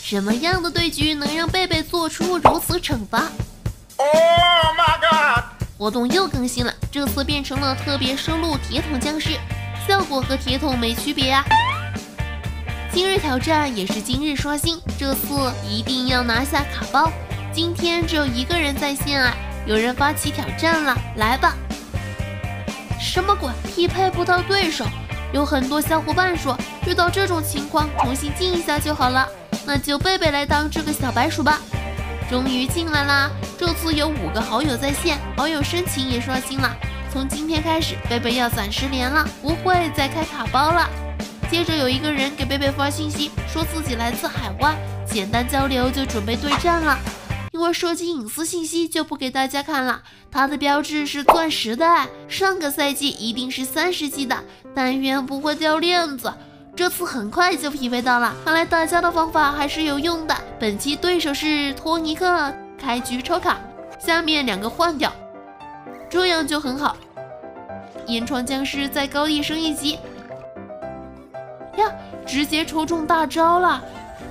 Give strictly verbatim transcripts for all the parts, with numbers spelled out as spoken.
什么样的对局能让贝贝做出如此惩罚 ？Oh my god！ 活动又更新了，这次变成了特别收录铁桶僵尸，效果和铁桶没区别啊。今日挑战也是今日刷新，这次一定要拿下卡包。今天只有一个人在线啊，有人发起挑战了，来吧！什么鬼？匹配不到对手？有很多小伙伴说，遇到这种情况重新进一下就好了。那就贝贝来当这个小白鼠吧。终于进来啦！这次有五个好友在线，好友申请也刷新了。从今天开始，贝贝要暂时连了，不会再开卡包了。接着有一个人给贝贝发信息，说自己来自海外，简单交流就准备对战了。因为涉及隐私信息，就不给大家看了。他的标志是钻石的，上个赛季一定是三十级的，但愿不会掉链子。这次很快就匹配到了，看来大家的方法还是有用的。本期对手是托尼克，开局抽卡，下面两个换掉，这样就很好。岩床僵尸在高地升一级呀，直接抽中大招了。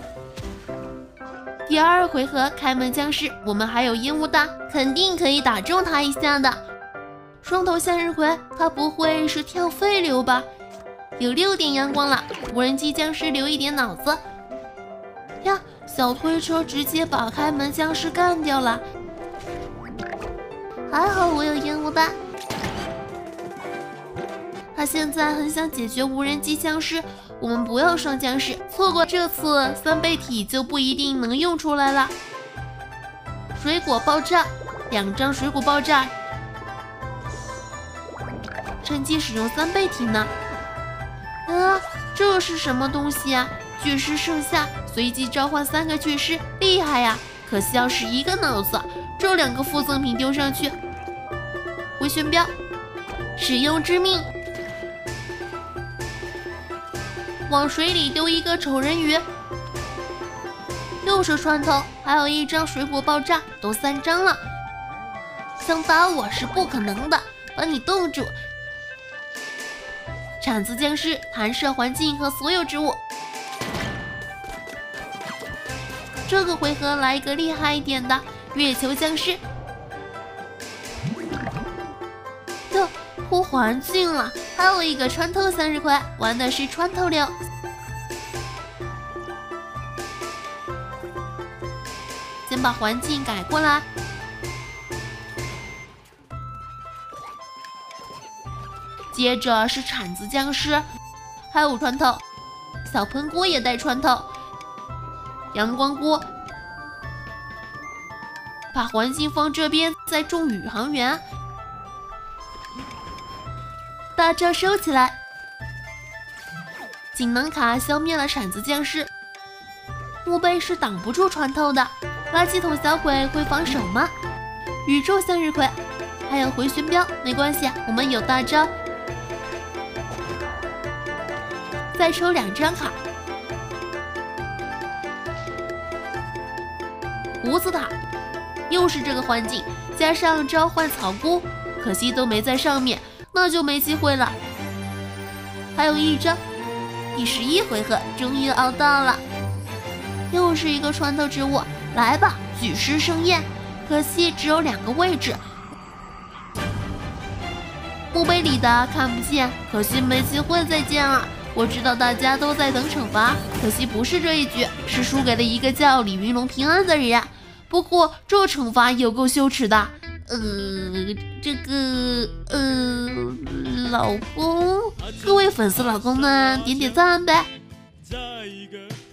第二回合开门僵尸，我们还有烟雾弹，肯定可以打中他一下的。双头向日葵，他不会是跳飞流吧？有六点阳光了，无人机僵尸留一点脑子呀！小推车直接把开门僵尸干掉了，还好我有烟雾弹。他现在很想解决无人机僵尸，我们不要上僵尸，错过这次三倍体就不一定能用出来了。水果爆炸，两张水果爆炸，趁机使用三倍体呢。啊，这是什么东西啊？巨尸圣夏，随机召唤三个巨尸，厉害呀！可惜要是一个脑子，这两个附赠品丢上去，回旋镖，使用致命，往水里丢一个丑人鱼，又是穿透，还有一张水果爆炸，都三张了。想打我是不可能的，把你冻住。铲子僵尸弹射环境和所有植物。这个回合来一个厉害一点的月球僵尸。哟，破环境了，还有一个穿透向日葵，玩的是穿透流。先把环境改过来。接着是铲子僵尸，还有穿透，小喷锅也带穿透，阳光锅，把环境放这边，再种宇航员，大招收起来。锦囊卡消灭了铲子僵尸，墓碑是挡不住穿透的，垃圾桶小鬼会防守吗？宇宙向日葵，还有回旋镖，没关系，我们有大招。再抽两张卡，胡子塔，又是这个环境，加上召唤草菇，可惜都没在上面，那就没机会了。还有一张，第十一回合终于熬到了，又是一个穿透植物，来吧，举世盛宴。可惜只有两个位置，墓碑里的看不见，可惜没机会再见了。我知道大家都在等惩罚，可惜不是这一局，是输给了一个叫李云龙平安的人。不过这惩罚有够羞耻的。呃，这个呃，老公，各位粉丝老公们点点赞呗。在一个